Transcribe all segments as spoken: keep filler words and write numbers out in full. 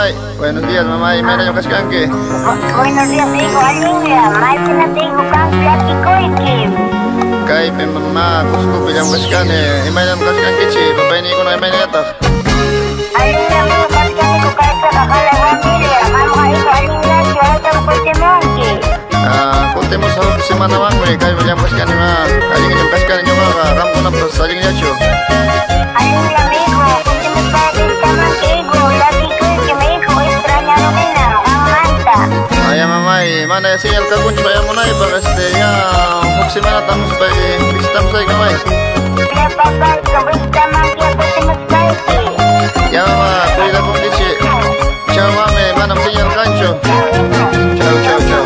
mamay. Buenos días, mamay. Mena yung kaskanki. Buenos días, hijo. Alinga. May kinatigo kang plaki ko, ikim. Kay pe mama, kusko bilang kaskane. Imay lang kaskanki, chi. Papay ni ko na imay netak. Alinga mo, kaskani ko kahit sa kakala familia. Mamo ka ito, alinga. Siya ito ang pagtimongki. Ah, kunti mo sa semana naman ko eh. Kay bilang kaskane ma. Alingin yung kaskane nyo ka. Rampo na pros. Alingin yacho. Alinga, hijo. Kunti mo sa akin tamang kigo. Lagi ko ikim, hijo. Extraña mo nila. Ang manta. Ay, mamay. Mana ya sinyal ka kunch. Kaya mo na iba. Este, ya. Huk semana tamos pa eh. Pistam sa ikamay. Kaya papay, kabusta man kaya kunti mo sa akin. Ya, mama. Kuila kong dichi. Ciao, mami. Manam señal kancho. Ciao, ciao, ciao.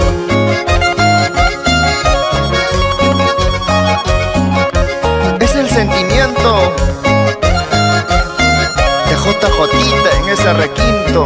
Es el sentimiento de J J en ese requinto.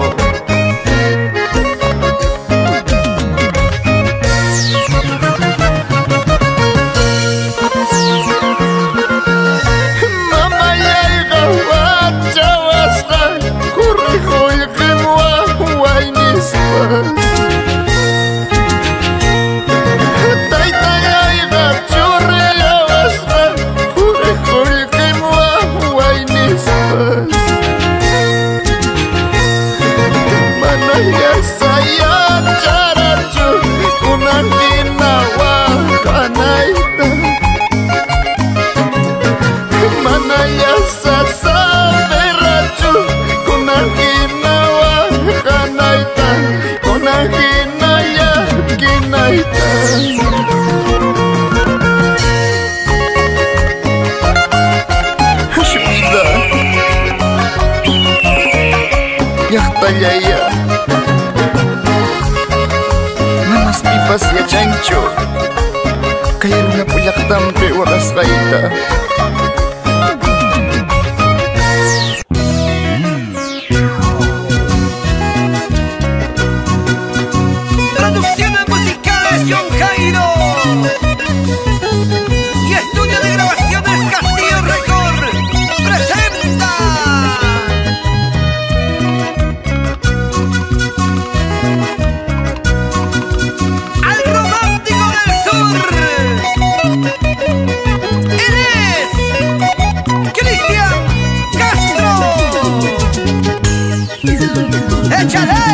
Yaya Manas pipas ya chancho Kaya na puyak tampe waras kaita. Producciones musicales John Jairo y estudio de grabaciones Castillo Record presenta al romántico del sur. Él es Cristian Castro. ¡Échale!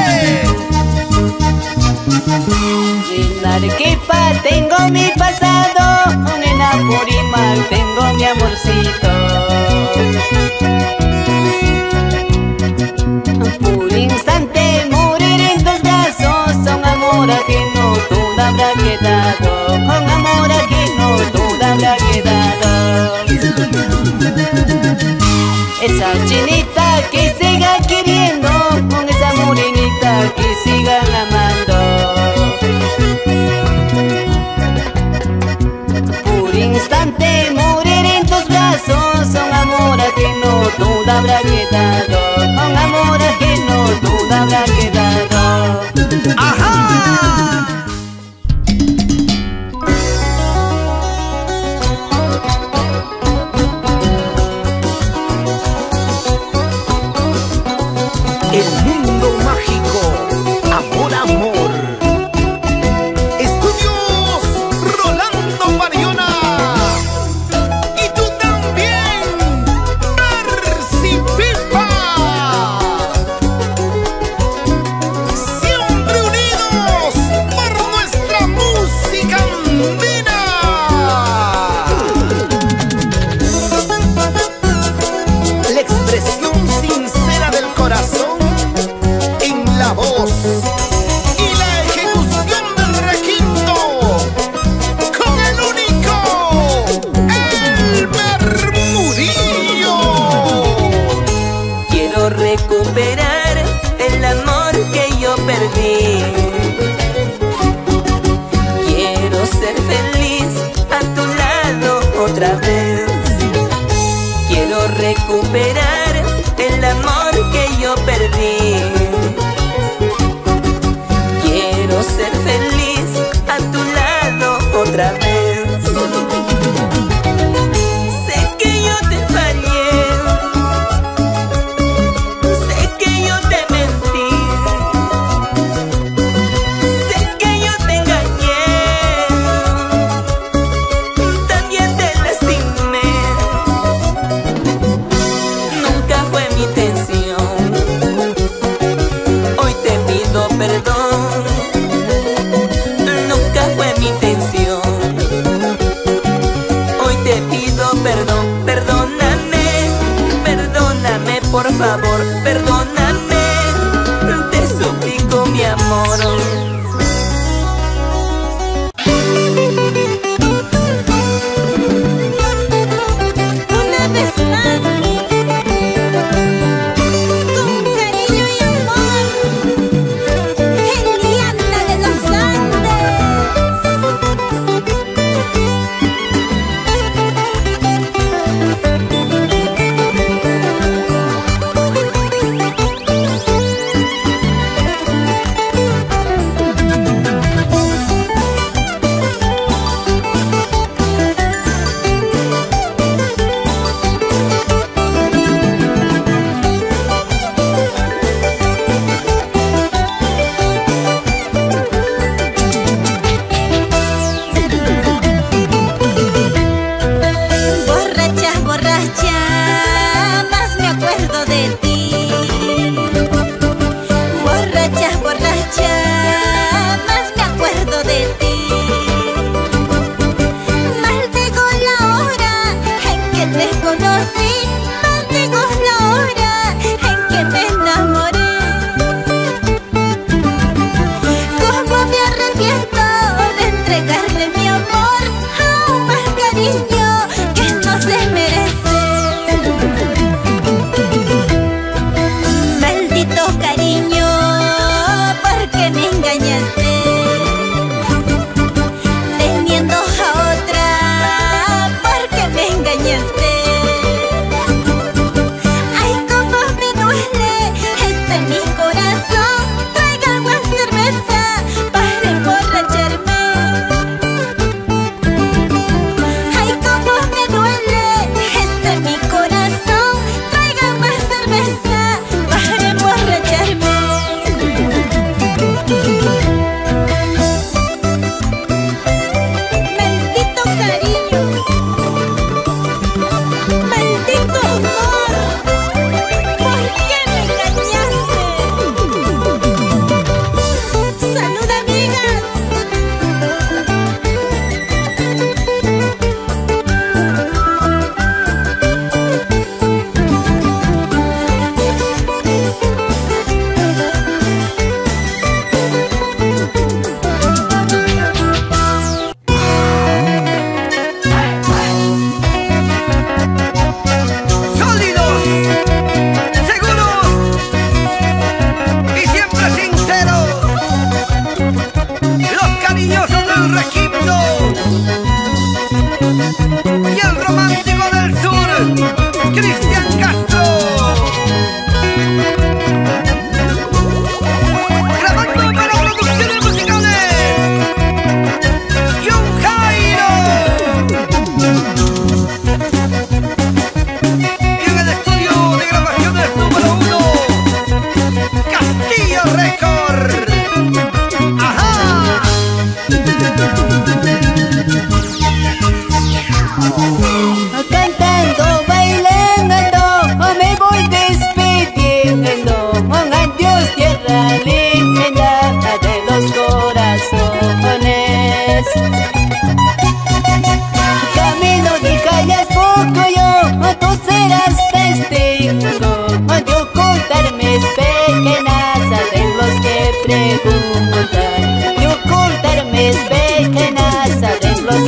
En Arequipa tengo mi pasado, en Apurímac tengo mi amorcito. Por instante morir en tus brazos, son amor ajeno, todo habrá quedado. Con amor ajeno, todo habrá quedado. Esa chinita que siga queriendo, con esa morenita que sigan amando. Por instante morir en tus brazos, son amor ajeno, todo habrá quedado. Con amor ajeno, todo habrá quedado. ¡Ajá! El mundo mágico, amor, amor. Estudios Rolando Mariona. Y tú también, participa. Siempre unidos por nuestra música andina. La expresión sincera del corazón en la voz y la ejecución del requinto con el único Elmer Murillo. Quiero recuperar el amor que yo perdí. Quiero ser feliz a tu lado otra vez. Quiero recuperar el amor que yo perdí. Quiero ser feliz a tu lado otra vez. Sé que yo te fallé, sé que yo te mentí.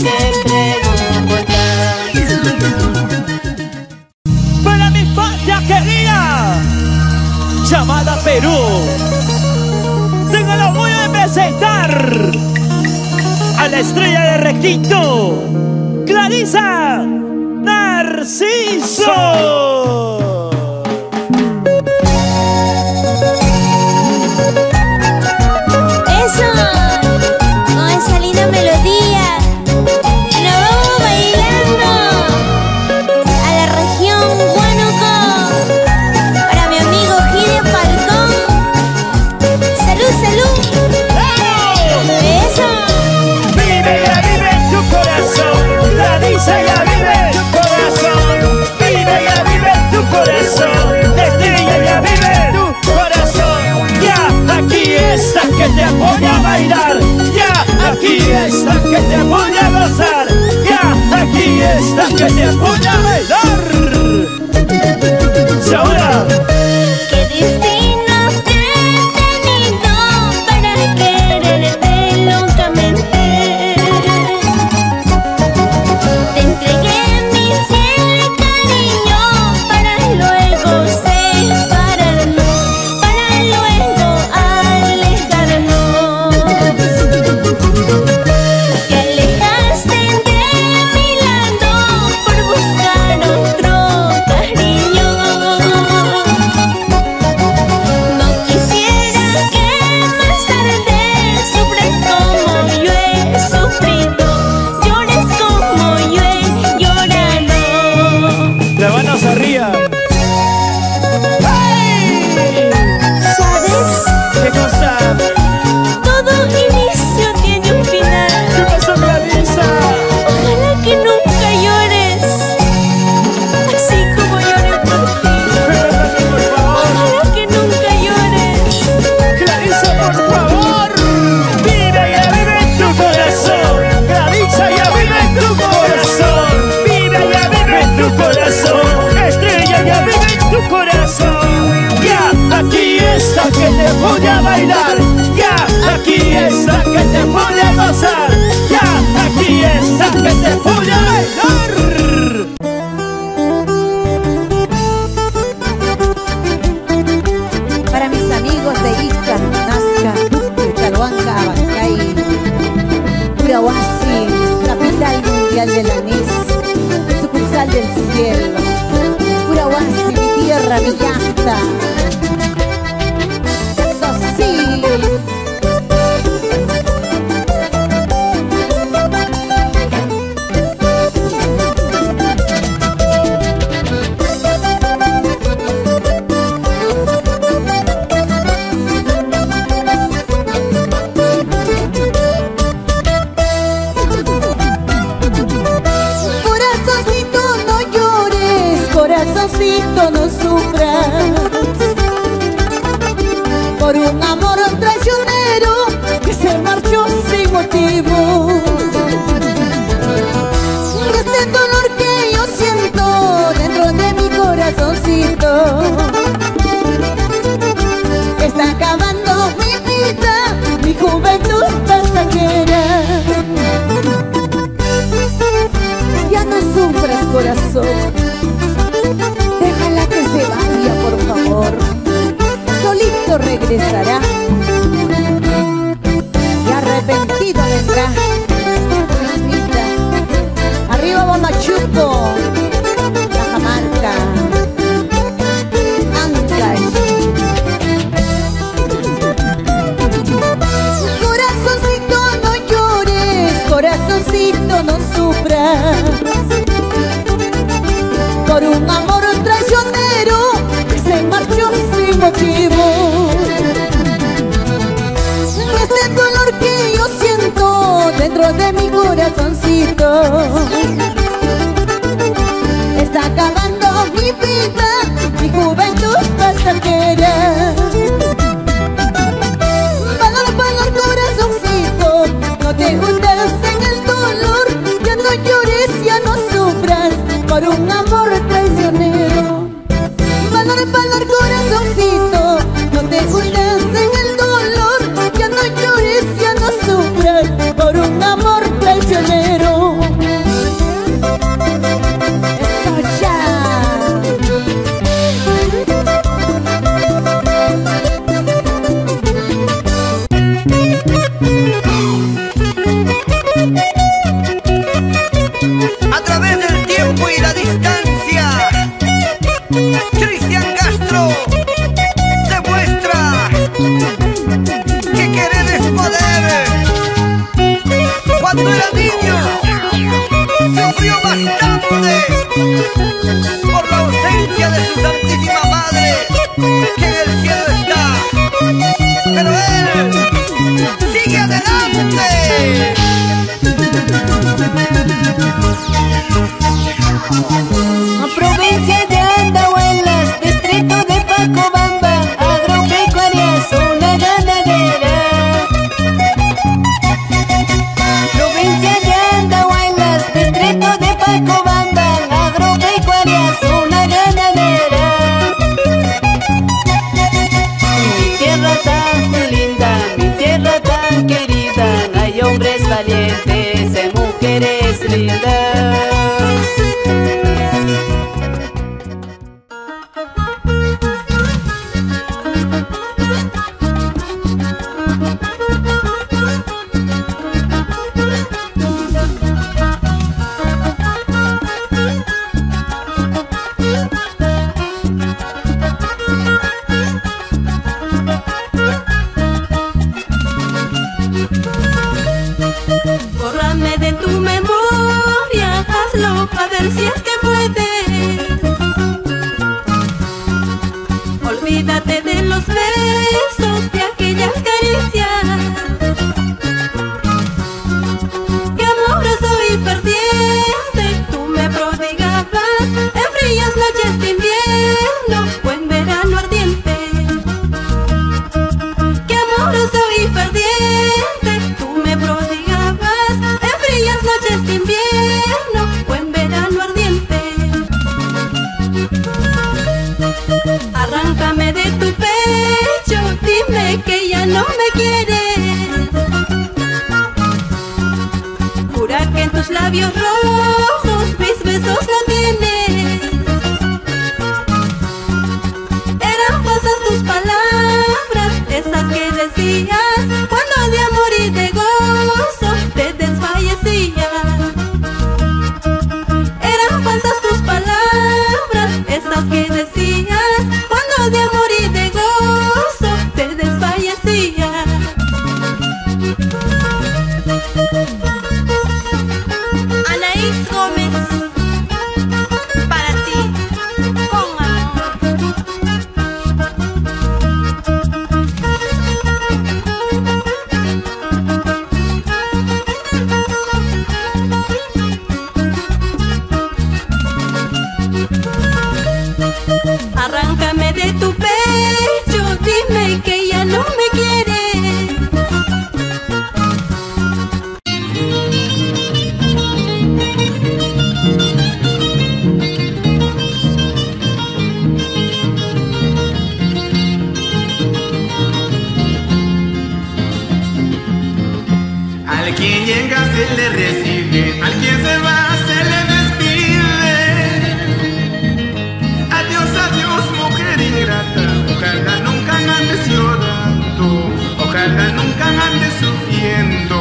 te preguntas. Para mi patria querida llamada Perú, tengo el orgullo de presentar a la estrella de Requinto, Clarisa Narciso. Eso, con esa linda melodía, nos vamos bailando a la región Huánuco, para mi amigo Gide Falcón. Salud, salud. Eso. Vive, ya vive en tu corazón, Clarisa ya vive en tu corazón. Vive, ya vive en tu corazón, estrella ya vive en tu corazón. Ya, aquí está que te voy a bailar. Ya, aquí está que te voy a gozar. Ya, aquí está que te voy a bailar. Y ahora, Qué destino te he tenido para quererte locamente. Te entregué mi fiel cariño para luego separarnos, para luego alejarnos. Te alejaste de mi lado por buscar otro cariño. No quisiera que más tarde sufras como yo he sufrido, llores como yo he llorado. la manos arriba. ¿Sabes? ¿Qué cosa? Todo inicio tiene un final. ¿Qué pasó, Clarisa? Ojalá que nunca llores así como lloré por ti. Perdóname, por favor. Ojalá que nunca llores. Clarisa, por favor. Vive, ya vive en tu corazón. Clarisa, ya vive en tu corazón. Vive, ya vive en tu corazón. Estrella, ya vive en tu corazón. Ya, aquí está que te voy a bailar. Ya, aquí está que te voy a gozar. Ya, aquí está que te voy a bailar. Para mis amigos de Ica, Nazca, Calhuanca, Abancay, Urahuasi, capital mundial del anís, sucursal del cielo. Urahuasi, mi tierra, mi llanta. Eso sí. Corazoncito, no llores, corazoncito, no sufras por un amor traicionero que se marchó sin motivo. Este dolor que yo siento dentro de mi corazoncito está acabando mi vida, mi juventud pasajera. Ya no sufras, corazón, déjala que se vaya, por favor. Solito regresará y arrepentido vendrá. Mamita. Arriba Bomachuco, Cajamarca, Ancash. Corazoncito, no llores, corazoncito, no sufras por un amor traicionero que se marchó sin motivo. Este dolor que yo siento dentro de mi corazoncito está acabando mi vida, mi juventud pasajera. Valor, valor, corazoncito, no te hundas en el dolor, ya no llores, ya no sufras por un amor traicionero. Valor, valor, corazoncito, no te hundas en el dolor, ya no llores, ya no sufras por un amor traicionero. sufrió bastante por la ausencia de su santísima madre, que en el cielo está. Pero él sigue adelante. Provincia de Andahuelas, distrito de Pacobamba, agropecuaria, zona ganadera. Provincia de Andahuelas, distrito de Pacobamba, agropecuaria, zona ganadera. Mi tierra tan linda, mi tierra tan querida, hay hombres valientes y mujeres lindas. Bórrame de tu memoria, hazlo a ver si es que puedes. Olvídate de los besos, de aquellas caricias. Qué amoroso y ferviente tú me prodigabas en frías noches de invierno o en verano ardiente. Qué amoroso y ferviente tú me prodigabas en frías noches de invierno o en verano ardiente. Arráncame de tu pecho, dime que ya no me quieres. Jura que en tus labios rojos mis besos no tienes. Eran falsas tus palabras, esas que decías cuando de amor y de gozo te desfallecías. Eran falsas tus palabras, esas que decías cuando de amor y de gozo te desfallecías. Anaís Gómez, para ti, con amor. Arráncame de tu pecho, dime que ya no me quieres. Al quien llega se le recibe, al quien se va se le despide. Adiós, adiós, mujer ingrata, ojalá nunca andes llorando, ojalá nunca andes sufriendo.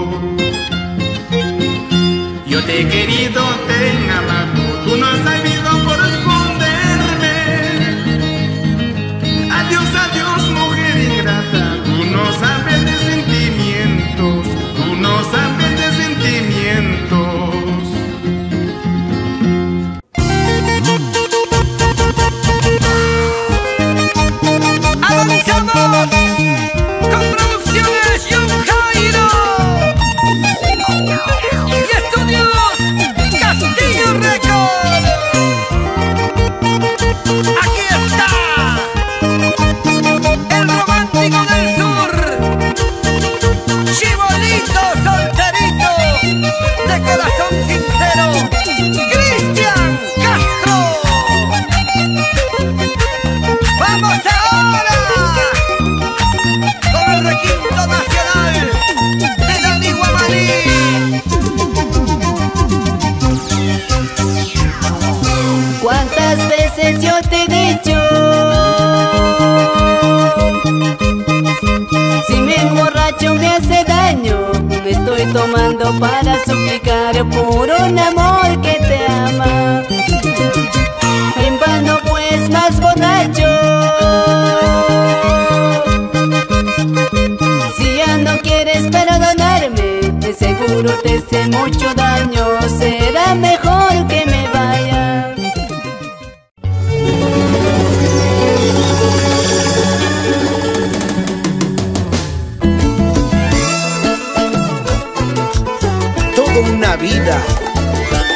Yo te he querido, te he amado, tú no has sabido corresponderme. Adiós, adiós, mujer ingrata, tú no sabes de sentimientos, tú no sabes de sentimientos. ¡Avanzamos! Con producciones John Jairo y estudios Castillo Record. Aquí está el romántico del sur, chibolito solterito, de corazón sincero, Cristian Castro. ¡Vamos ahora! Con el requinto nacional de Dani Guamaní. ¿Cuántas veces yo te he dicho? Si me emborracho me hace daño, me estoy tomando para suplicar por un amor que te ama. En vano pues más borracho. Si ya no quieres perdonarme, de seguro te hice mucho daño. Será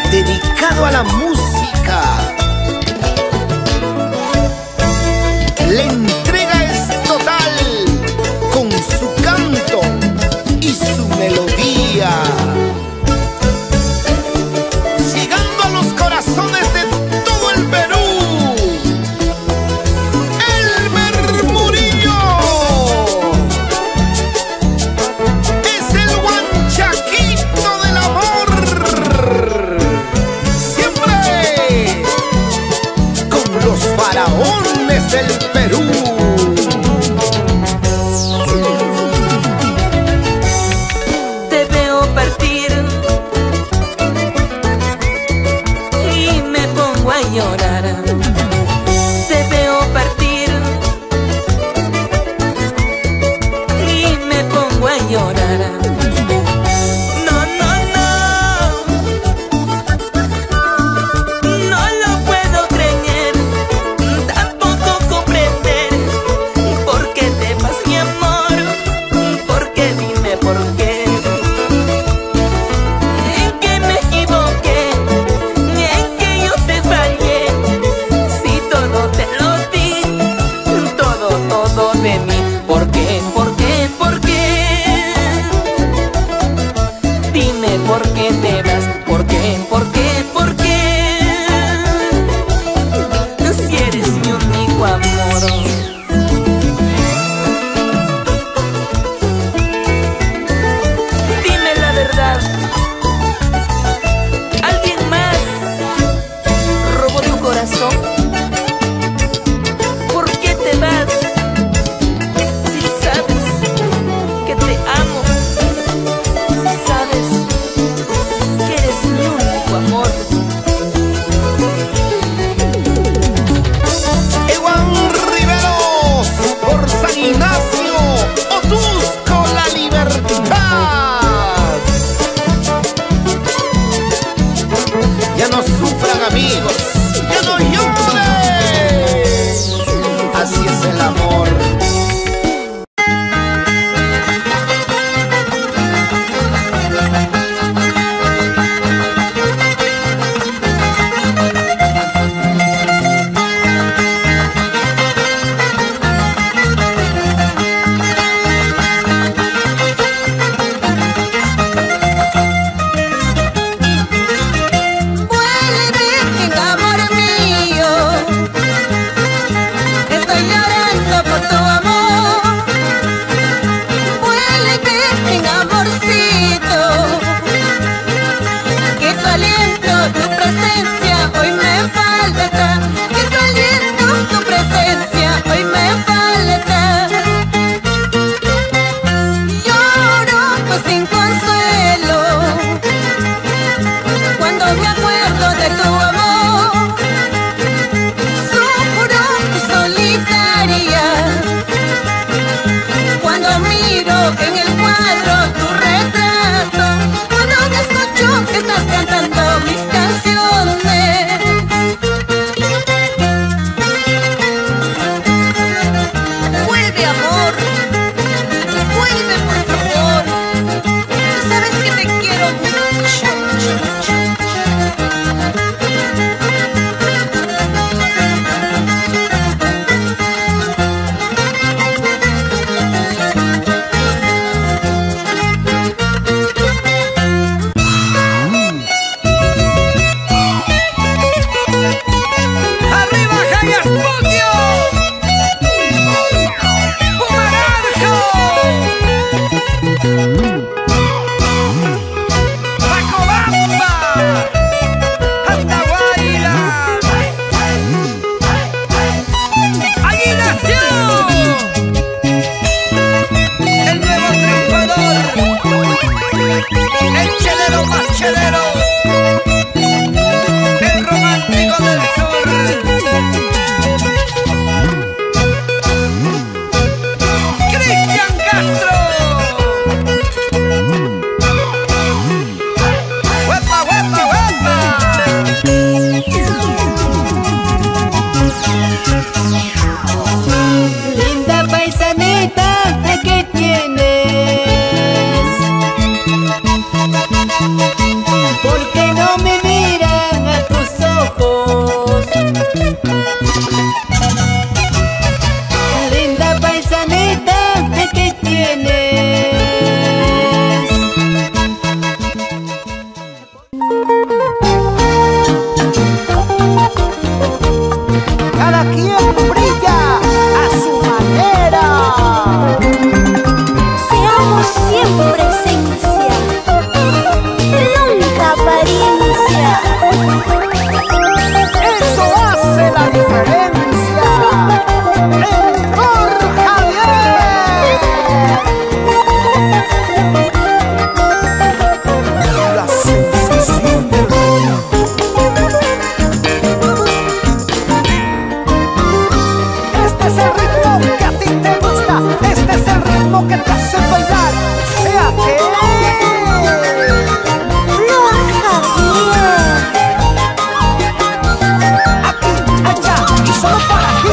dedicado a la música. La entrega es total con su canto y su melodía, llegando a los corazones de todo el Perú. El Murmurillo es el guanchaquito del amor, siempre con los faraones del Perú. Te veo partir y me pongo a llorar. Te veo partir y me pongo a llorar. No, no, no, no lo puedo creer, tampoco comprender por qué te vas, mi amor, por qué, dime por qué. En que me equivoqué, en que yo te fallé, si todo te lo di, todo, todo de mí. ¿Por qué, por qué, por qué? Dime por qué te vas, por qué, por qué, por qué. Si eres mi único amor. Dime la verdad, ¿alguien más robó tu corazón? ¿Por qué te vas? Si sabes que te amo, si sabes que eres mi único amor. Ewan Riveros por San Ignacio, Otusco, la libertad. Ya no sufran, amigos, ya no lloren. Así es el amor. Vuelve, venga, Cada quien brilla a su manera. Seamos siempre esencia, nunca apariencia. Eso hace la diferencia. Héctor Javier. La sensación del ritmo. Este es el ritmo que a ti te gusta. Este es el ritmo que te hace bailar. Sea que aquí, allá y solo para ti.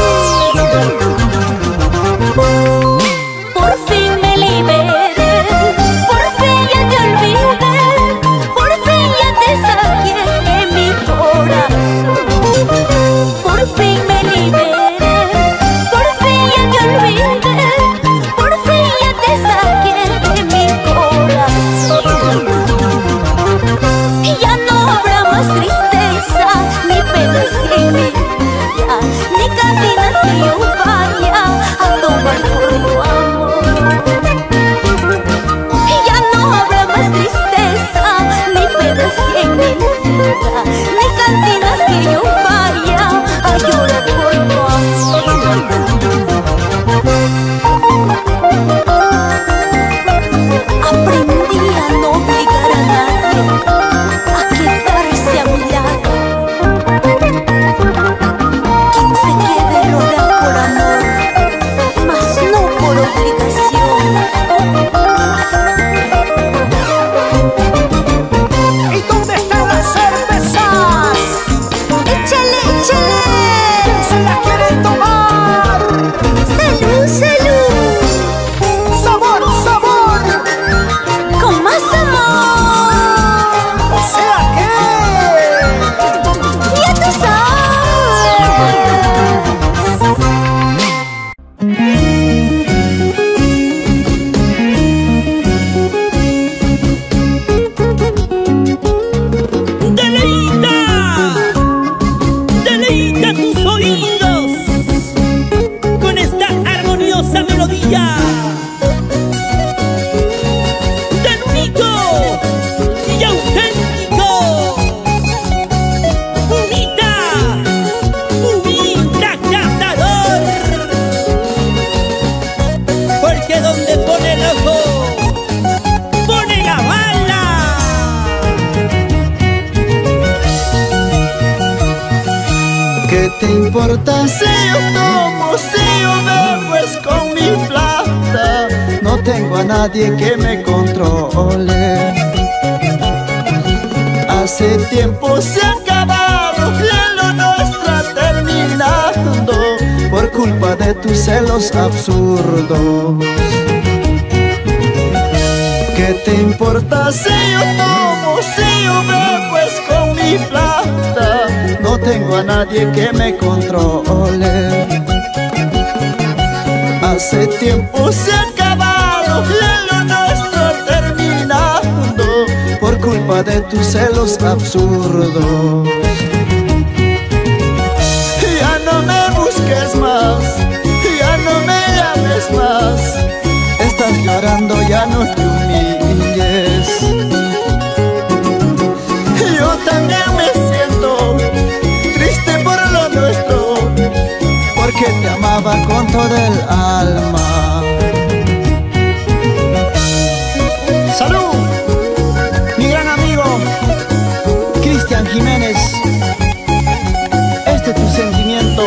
Por fin me liberé, por fin ya te olvidé, por fin ya te saqué de mi corazón. Por fin me liberé, por fin ya te olvidé, por fin ya te saqué de mi corazón. Y ya no habrá más tristeza, ni penas en mi vida, ni cantinas que yo vaya a tomar por tu amor. Y ya no habrá más tristeza, ni penas en mi vida, ni cantinas que yo vaya a llorar por tu amor. Aprendí a no obligar a nadie a quedarse a mi lado. Quien se quede lo hará por amor, mas no por obligación. ¿Y dónde están las cervezas? ¡Échale, échale! ¿Quién se la quiere tomar? ¡Salud, salud! ¡Sabor, sabor! ¡Con más amor! O sea que ¡Ya tú Deleita, deleita tus oídos con esta armoniosa melodía tan único y auténtico. Unita, unita cazador, porque donde pone el ojo pone la bala. ¿Qué te importa si yo tomo, si yo bebo es con mi plata? No tengo a nadie que me controle. Hace tiempo se ha acabado y lo nuestro ha terminado por culpa de tus celos absurdos. ¿Qué te importa si yo tomo, si yo bebo es con mi plata? No tengo a nadie que me controle. Hace tiempo se ha acabado y lo nuestro ha terminado por culpa de tus celos absurdos. Ya no me busques más, ya no me llames más. Estás llorando, ya no te humilles. Yo también me siento triste por lo nuestro, porque te amaba con toda el alma. ¡Salud! Mi gran amigo Cristian Jiménez. Este es tu sentimiento.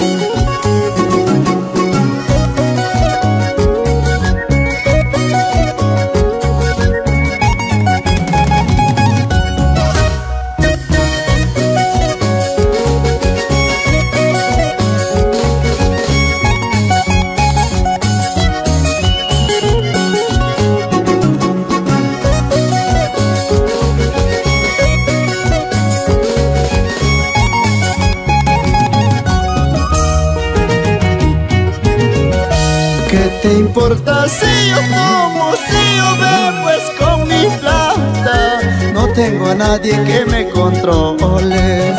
¿Te importa si yo tomo, si yo bebo es con mi plata? No tengo tengo a nadie que me controle.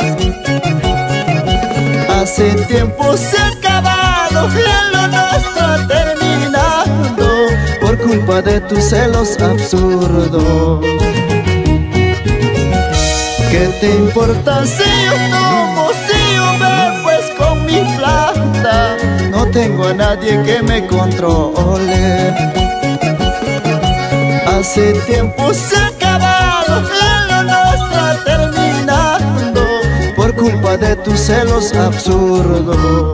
Hace tiempo se ha acabado y lo nuestro ha terminado por culpa de tus celos absurdos. ¿Qué te importa si yo tomo, si yo bebo pues con mi plata? No tengo a nadie que me controle. Hace tiempo se ha acabado y lo nuestro ha terminado por culpa de tus celos absurdos.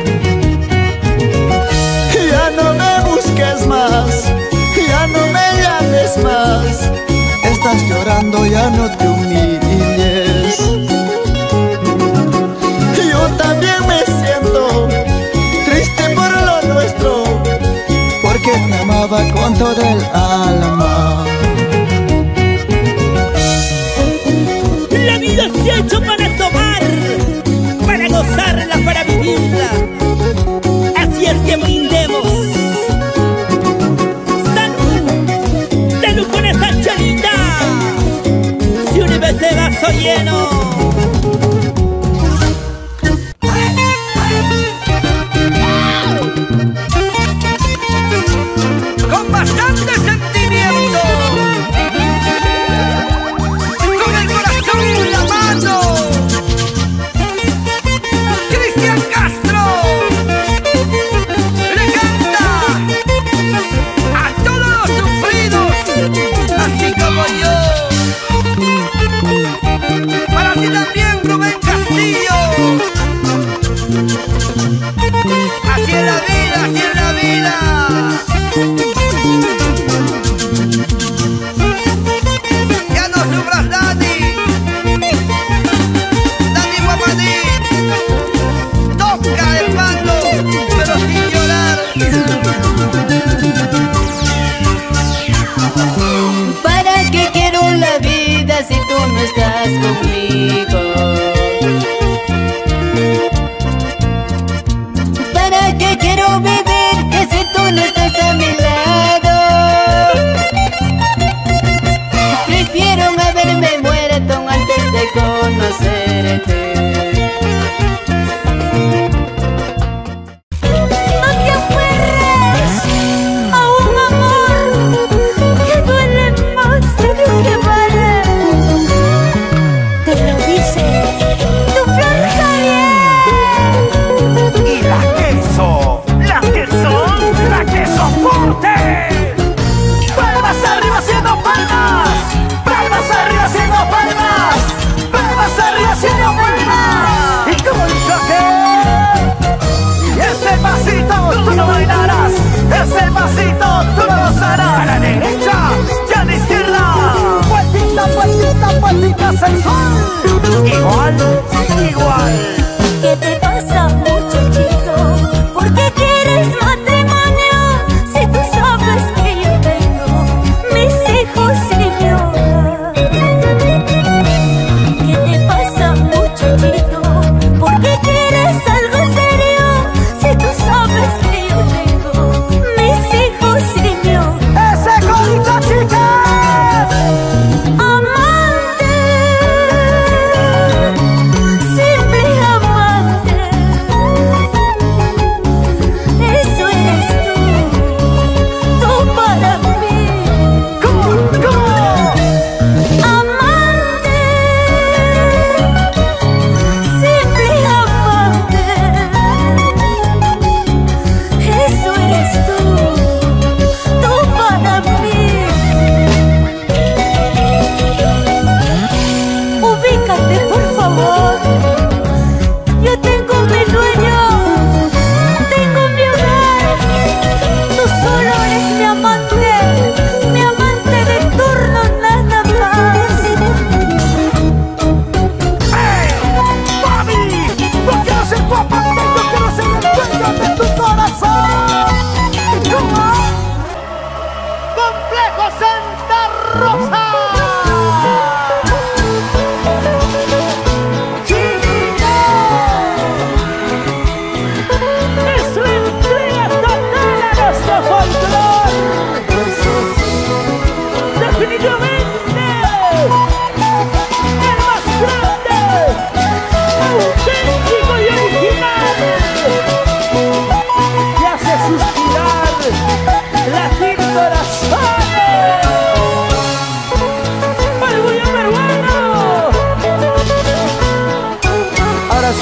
Ya no me busques más, ya no me llames más. Estás llorando, ya no te humilles. Yo también me siento triste por lo nuestro, porque te amaba con todo el alma. La vida se ha hecho para tomar, para gozarla, para vivirla. Así es que brindemos. Salud, salud con esa chelita. Si un este vaso lleno. Con bastante sentimiento, con el corazón en la mano, Cristian Castro le canta a todos los sufridos, así como yo. Para ti también, Rubén Castillo. Así es la vida, así es la vida. Ya no sufras, Dani. Dani Guamadí. Toca el mando, pero sin llorar. ¿Para qué quiero la vida si tú no estás conmigo? ¿Para qué quiero vivir que si tú no estás a mi lado? Prefiero haberme muerto antes de conocerte. No te aferres a un amor que duele más de lo que vale. Te lo dice tu flor Javier. Y la queso, la queso, la queso fuerte. Palmas arriba haciendo palmas, palmas arriba haciendo palmas, palmas arriba haciendo palmas.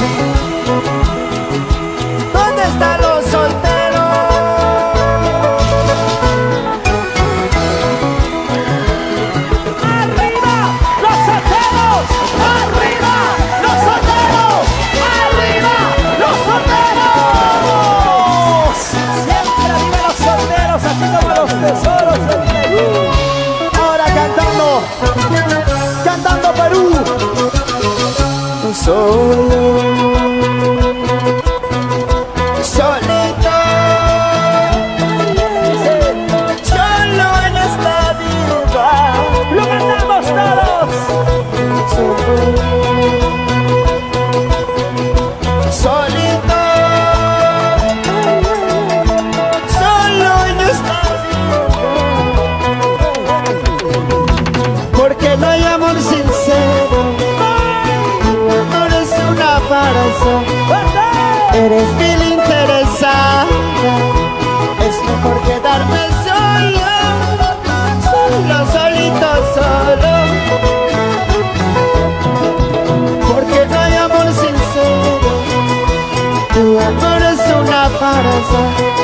¿Dónde están los solteros? ¡Arriba los solteros! ¡Arriba los solteros! ¡Arriba los solteros! Siempre arriba los solteros, así como los tesoros del Perú. Ahora cantando, cantando Perú. Solo, solito, solo en esta vida. Lo cantamos todos. Solito, solo en esta vida. Porque no hay amor sincero. Eres mil interesada. Es mejor quedarme solo, solo, solito, solo. Porque no hay amor sincero. Tu amor es una farsa.